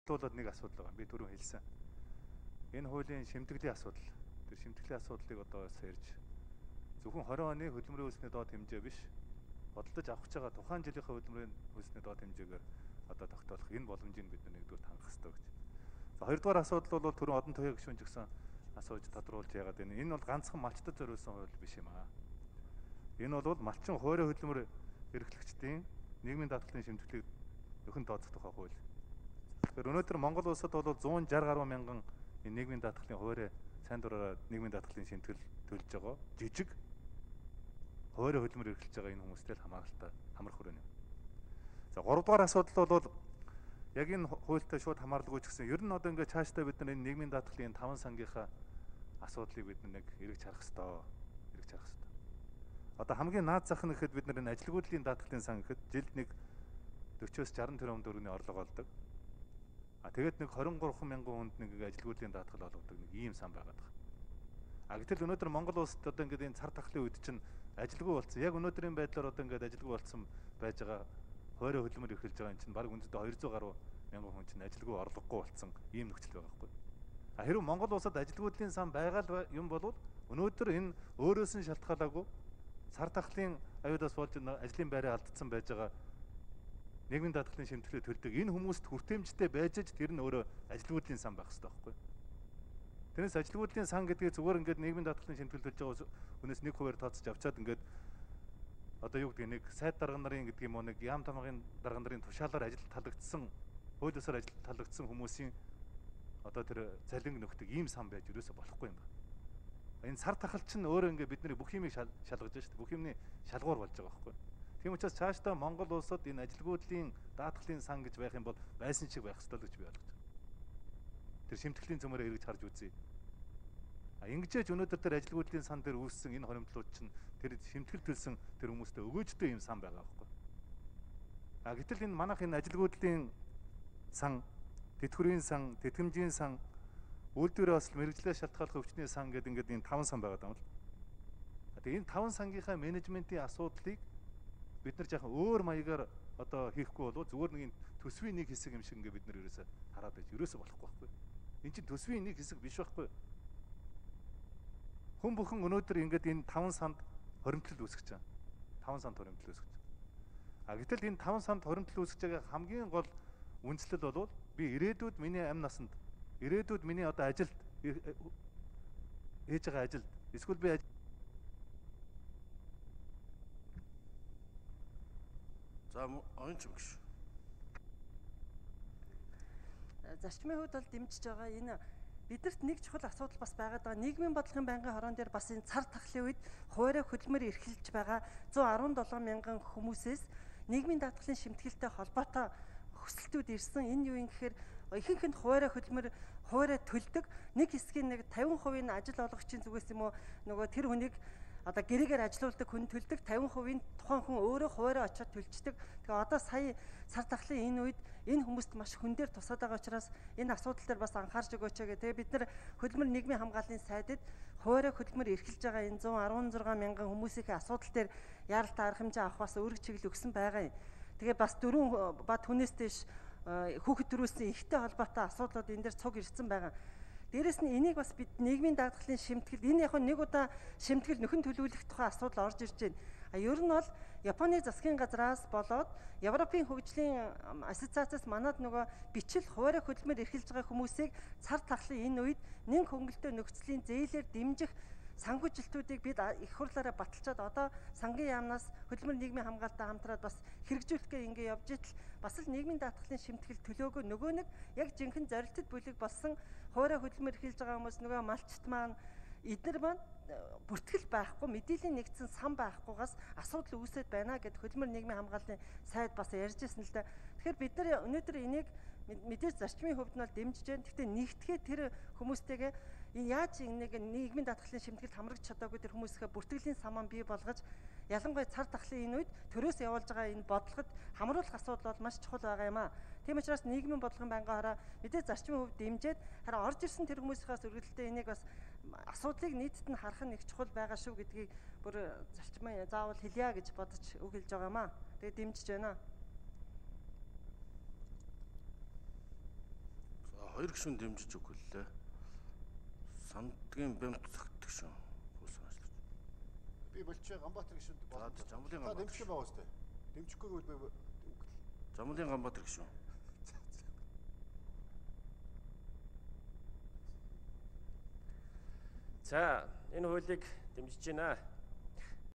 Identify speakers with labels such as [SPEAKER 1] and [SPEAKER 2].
[SPEAKER 1] холбогдуулаад нэг асуудал байгаа. Би түрүү хэлсэн. Энэ хуулийн шимтгэлийн асуудал. Тэр шимтгэлийн асуудлыг одоо ярьж зөвхөн 20 оны хөдөлмөрийн хөлсний доод хэмжээ биш. Бодолдож авах гэж байгаа тухайн жилийнхээ хөдөлмөрийн хөлсний доод хэмжээгээр одоо тогтоолох энэ боломжийг бид нэгдүгээр хангах хэрэгтэй гэж. За хоёрдугаар асуудал бол түрүү одон туяа гишүүн ч гэсэн асууж тодруулж яагаад байна. Энэ бол ганцхан малчтад зориулсан хууль биш юм аа. Энэ бол малчин хуурай хөдөлмөр эрхлэгчдийн нийгмийн даатгалын шимтгэлийг нөхөн тооцох тухай хууль. Тэгэхээр өнөөдөр Монгол улсад бол 160 гаруй мянган энэ нийгмийн даатгалын хуурай сайн дураараа нийгмийн даатгалын шимтгэл төлж байгаа жижиг хуурай хөдөлмөр эрхэлж байгаа энэ хүмүүстэй л хамааралтай хамрах хүрээний. За 3 дугаар асуудал бол яг энэ хуультай шууд хамаарлаггүй ч гэсэн ер нь одоо ингээд цаашдаа бид нар энэ нийгмийн даатгалын 5 сангийнхаа асуудлыг бид нэг эргэж харах хэрэгтэй. Одоо хамгийн наад зах нь гэхэд бид нар энэ ажилгүйдлийн даатгалын сан гэхэд жилд нэг 40-с 60 тэрбум төгрөгийн орлого олдог. Тэгээд нэг 23 мянган хүнд нэг ажилгүйдлийн даатгал олгодог нэг ийм сан байгаад байгаа. Гэтэл өнөөдөр Монгол улсад одоо ингээд энэ цар тахлын үед чинь ажилгүй болсон. Яг өнөөдрийн байдлаар одоо ингээд ажилгүй болсон байж байгаа хуурай хөдөлмөр эрхэлж байгаа энэ чинь баг үнэндээ 200 гаруй мянган хүн чинь ажилгүй орлогогүй болсон ийм нөхцөл байгаа байхгүй. Хэрвээ Монгол улсад ажилгүйдлийн сан байгаа юм бол өнөөдөр энэ өөрөөс нь шалтгаалаагүй цар тахлын аюудаас болж ажлын байраа алдсан байж байгаа нийгмийн даатгалын шимтгэлийг төлдөг энэ хүмүүст хүртээмжтэй байж ч тэр нь өөрөө ажилгүйдлийн сан байх хэрэгтэй байхгүй. Тэрнээс ажилгүйдлийн сан гэдгийг зүгээр ингээд нийгмийн даатгалын шимтгэл төлж байгаа хүнээс 1% тооцож авчаад ингээд одоо юу гэдэг нэг сайд дарга нарын гэдэг юм уу нэг яам тамгын дарга нарын тушаалаар ажил талагдсан хууль ёсоор ажил талагдсан хүмүүсийн одоо тэр залинг нөхдөг ийм сан байж юусоо болохгүй юм байна. Энэ цар тахал чинь өөрөө ингээд бидний бүх юмыг шалгаж шүү дээ. Бүх юмны шалгуур болж байгаа байхгүй. Тийм учраас цаашдаа Монгол улсад энэ ажилгүйдлийн даатгалын сан гэж байх юм бол байсан шиг байх ёстой л гэж би ойлгож байна. Тэр шимтгэлийн цөмөрөө эргэж харж үзье. Ингэжээж өнөөдөр тэр ажилгүйдлийн сан дээр үүссэн энэ хоримтлууд чинь тэр шимтгэл төлсөн тэр хүмүүстээ өгөөжтэй юм сан байгаа байхгүй. Гэтэл энэ манайх энэ ажилгүйдлийн сан, тэтгэврийн сан, тэтгэмжийн сан, үйлдвэрээ бас мэрэгжлээ шалтгааллах өвчтний сан гэдэг ингээд энэ 5 сан байгаа юм л. Тэгээ энэ 5 сангийнхаа менежментийн асуудлыг бид нар жоохон өөр маягаар одоо хийхгүй болов зүгээр нэг төсвийн нэг хэсэг юм шиг ингээд бид нар ерөөсө хараад байж ерөөсө болохгүй байхгүй. Энд чинь төсвийн нэг хэсэг биш байхгүй. Хүн бүхэн өнөөдөр ингээд энэ 5 санд хоримтлал үүсгэж байгаа. 5 санд хоримтлал үүсгэж байгаа. Гэтэл энэ 5 санд хоримтлал үүсгэж байгаа хамгийн гол үндслэл бол би ирээдүйд миний амь насанд ирээдүйд миний одоо ажилд хийж байгаа ажилд эсвэл би
[SPEAKER 2] За оюунч мэгш.
[SPEAKER 3] Зарчмын хувьд бол дэмжиж байгаа энэ бидэрт нэг чухал асуудал бас байгаад байгаа. Нийгмийн бодлогын байнгын хорон дээр бас энэ цар тахлын үед хуурай хөдөлмөр эрхэлж байгаа 117 мянган хүмүүсээс нийгмийн даатгалын шимтгэлтэй холбоотой хүсэлтүүд ирсэн. Энэ юу юм гэхээр ихэнх нь хуурай хөдөлмөр хуурай төлдөг. Нэг хэсгийн нэг 50% нь ажил олгогчийн зүгээс юм уу нөгөө тэр хүнийг одоо гэрээгээр ажилуулдаг хүн төлдөг 50% тухайн хүн өөрөө хуурай очиод төлждөг. Тэгээ одоо сая цар тахлын энэ үед энэ хүмүүст маш хүн дээр тусаад байгаа учраас энэ асуудал дээр бас анхаарч өгөөч гэх. Тэгээ бид нар хөдөлмөр нийгмийн хамгааллын сайдд хуурай хөдөлмөр эрхэлж байгаа энэ 116 мянган хүмүүсийн асуудал дээр яаралтай арга хэмжээ авах бас үүрэг чиглэл өгсөн байгаа юм. Тэгээ бас дөрвөн ба түүнээс дэш хүүхэд төрүүлсэн ихтэй холбоотой асуудлууд энэ дээр цуг ирсэн байгаа. Дээрэс нь энийг бас бид нийгмийн даатгалын шимтгэл энэ яг нэг удаа шимтгэл нөхөн төлөвлөх тухай асуудал орж ирж байна. Ер нь бол Японы засгийн газраас болоод Европын хөгжлийн ассоциацаас манад нөгөө бичил хуурай хөдөлмөр эрхэлж байгаа хүмүүсийг цар тахлын энэ үед нэг хөнгөлтөө нөхцөлийн зээлээр дэмжих санхүүжилтүүдийг бид их хурлаараа баталчаад одоо сангийн яамнаас хөдөлмөр нийгмийн хамгаалалтаа хамтраад бас хэрэгжүүлэхгээ ингэ явж итэл бас л нийгмийн даатгалын шимтгэл төлөөгөө нөгөө нэг яг жинхэнэ зорилттой бүлэг болсон хуурай хөдөлмөр эрхэлж байгаа хүмүүс нөгөө малчт маань эдгээр маань бүртгэл байхгүй мэдээллийн нэгдсэн сан байхгүйгаас асуудал үүсэт байна гэд хөдөлмөр нийгмийн хамгааллын сайд бас ярьж ирсэн л да. Тэгэхээр бид нар өнөөдөр энийг мэдээж зарчмын хувьд нь бол дэмжиж байна. Гэхдээ нэгтгэе тэр хүмүүстэйгээ яаж нэг нийгмийн даатгалын шимтгэлд хамрагч чадаагүй тэр хүмүүсийнхээ бүртгэлийн самаа бий болгож ялангуяа цар тахлын энэ үед төрөөс явуулж байгаа энэ бодлогод хамруулах асуудал бол маш чухал байгаа юм аа. Тийм учраас нийгмийн бодлогын байнгын хороо мэдээж зарчмын хувьд дэмжиж хараа орж ирсэн тэр хүмүүсийнхээс үргэлжлэлтэй энийг бас асуудлыг нийтэд нь харах нь их чухал байгаа шүү гэдгийг бүр зарчмын заавал хэлье гэж бодож үг хэлж байгаа юм аа. Тэгээд дэмжиж байна.
[SPEAKER 2] 2 гишүүн дэмжиж өгөх лээ. Сандгийн бямт цагт гишүүн. Хуусан ажиллаж.
[SPEAKER 4] Би болчих Ганбаатар гişүнд
[SPEAKER 2] За Жамлын
[SPEAKER 4] та
[SPEAKER 2] Ганбаатар.
[SPEAKER 4] дэмжих байгаа үстэй. Дэмжихгүйг бол
[SPEAKER 2] Жамлын Ганбаатар гишүүн.
[SPEAKER 5] За энэ хуулийг дэмжиж байна.